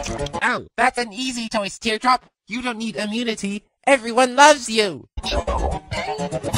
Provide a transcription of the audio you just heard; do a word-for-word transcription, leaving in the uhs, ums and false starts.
Oh, that's an easy choice, Teardrop. You don't need immunity. Everyone loves you.